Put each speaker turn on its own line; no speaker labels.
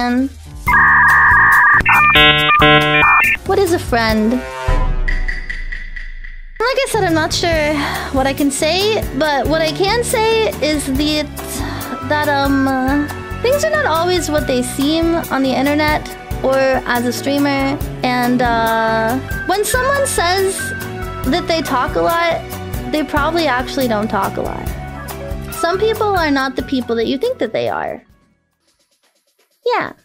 What is a friend? Like I said, I'm not sure what I can say, but what I can say is that things are not always what they seem on the internet or as a streamer. And when someone says that they talk a lot, they probably actually don't talk a lot. Some people are not the people that you think that they are. Yeah.